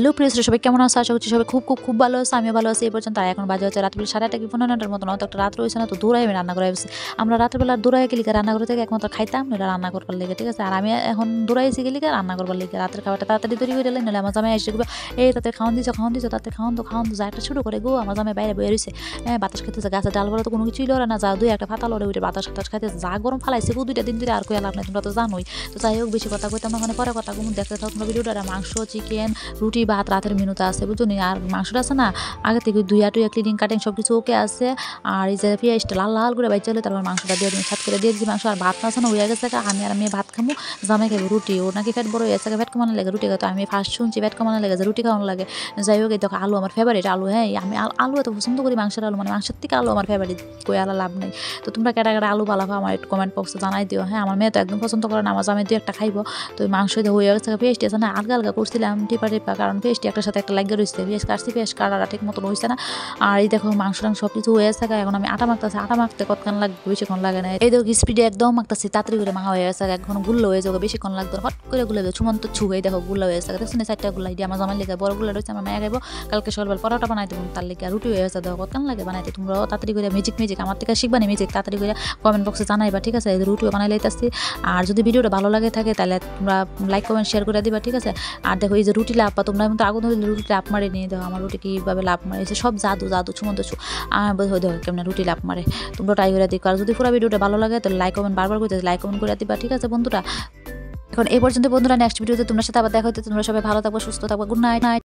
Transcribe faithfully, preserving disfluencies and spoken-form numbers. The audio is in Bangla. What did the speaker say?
হ্যালো প্রিয় সবাই কেমন আছো? আশা করছি সবাই খুব খুব খুব ভালো আছে, আমিও ভালো আছি। এই পর্যন্ত আর এখন বাজে হচ্ছে রাত্রিবেলা সাড়ে আটটা কি পনেরো নটার মতন, অত একটা রাত রয়েছে না, তো দৌড়াই আমি রান্না করে আসছি। আমরা রাত্রেবেলা দৌড়াই গেলিকে রান্নাঘর থেকে একমাত্র খাইতাম, নইলে রান্না করবার লেগে, ঠিক আছে। আর আমি এখন দৌড়াইছি গেলিকে রান্না করবার লেগে, রাতের খাবারটা তাড়াতাড়ি তৈরি করে দিলে, নইলে আমার জামাই এসে গেলো, এই তাতে খাওয়ান দিছো খাওয়ান দিছো তাতে খাওয়ান তো খাওয়ান তো, যা একটা শুরু করে গো। আমার জামাই বাইরে বয়ে রয়েছে, হ্যাঁ বাতাস খেতেছে, গাছে ডাল বড় তো কোনো কিছুই লড়ে না, যা দুই একটা ফাতা লড়ে উঠে বাতাস টাতাস খাইতেছে, যা গরম ফালাইছে গো দুইটা দিন ধরে, আর কই লাভ নাই, তোমরা তো জানোই। তো যাই হোক বেশি কথা কইতাম না, মানে পরে কথা কম দেখতে থাও তোমরা ভিডিওটা। মাংস, চিকেন, রুটি, ভাত রাতের মেনুতে আছে বুঝছো নি। আর মাংসটা আছে না আগে থেকে দুইয়া টুইয়া ক্লিনিং কাটিং সব কিছু ওকে আছে। আর এই যে পেঁয়াজটা লাল লাল করে বাইচা হলে তারপর মাংসটা দিয়ে দিই, সাত করে দিয়ে দিচ্ছি মাংস। আর ভাত আছে না হয়ে গেছে, আমি আর আমি ভাত খামো, জামাই খাবো রুটি। ও নাকি ফ্যাট বড় হয়ে গেছে, ফ্যাট কমানো লাগে রুটি খাই, তো আমি ফার্স্ট শুনছি ফ্যাট কমানো লাগে যে রুটি খাওয়ানো লাগে। যাই হোক এই দেখো আলু আমার ফেভারিট আলু, হ্যাঁ আমি আলু এত পছন্দ করি, মাংসের আলু মানে মাংসের থেকে আলু আমার ফেভারিট, কই আলা লাভ নেই। তো তোমরা কেটা কেটা আলু পালাফা আমার একটু কমেন্ট বক্সে জানাই দিও। হ্যাঁ আমার মেয়ে তো একদম পছন্দ করে না, আমার জামাই দুই একটা খাইবো। তো মাংস হয়ে গেছে, পেঁয়াজটি আছে না আলগা আলগা করছিলাম টিপা টিপা, কারণ পেঁয়াজটি একটার সাথে একটা লাগিয়ে রয়েছে, পেঁয়াজ কাটছি পেঁয়াজ কাটাটা ঠিক মতন হয়েছে না। আর এই দেখো মাংস টাংস সব কিছু হয়ে গেছে, এখন আমি আটা মাখতেছি, আটা মাখতে কতক্ষণ লাগবে, বেশিক্ষণ লাগে না। এই দেখো স্পিডে একদম মাখতেছি, তাড়াতাড়ি করে মাখা হয়ে গেছে, এখন গুল্লো হয়ে যাবে, বেশিক্ষণ লাগবে, হট করে গুলে দেবো সুমন্ত ছু, এই দেখো গুল্লা হয়ে গেছে, দেখছো না চারটা গুলা দিয়ে আমার জামাই লেগে বড় গুলা রয়েছে, আমার মেয়ে খাইবো, কালকে সকালবেলা পরোটা বানাই দেবো তার লেগে, রুটি হয়ে গেছে, দেখো কতক্ষণ লাগে বানাইতে। তোমরাও তাড়াতাড়ি করে মিউজিক মিউজিক আমার থেকে শিখবানি মিউজিক, তাড়াতাড়ি করে কমেন্ট বক্সে জানাইবা, ঠিক আছে। রুটিও বানাই লাইতেছি। আর যদি ভিডিওটা ভালো লাগে থাকে তাহলে তোমরা লাইক কমেন্ট শেয়ার করে দিবা, ঠিক আছে। আর দেখো এই যে রুটি লাভ, তোমরা কিন্তু আগুন ধরলে রুটি লাভ মারে নিয়ে দেখো আমার রুটি কীভাবে লাভ মারে, সব জাদু জাদু সুমন্ত ছু, আমার দেখো কেমন রুটি লাভ মারে, তোমরা ট্রাই করে দিও। আর যদি পুরো ভিডিওটা ভালো লাগে তাহলে লাইক কমেন্ট বারবার করতে লাইক কমেন্ট করে দিবা, ঠিক আছে বন্ধুরা। এখন এই পর্যন্ত বন্ধুরা, নেক্সট ভিডিওতে তোমার সাথে আবার দেখা হতে, তোমরা সবাই ভালো থাকবো সুস্থ থাকবো, গুড নাইট।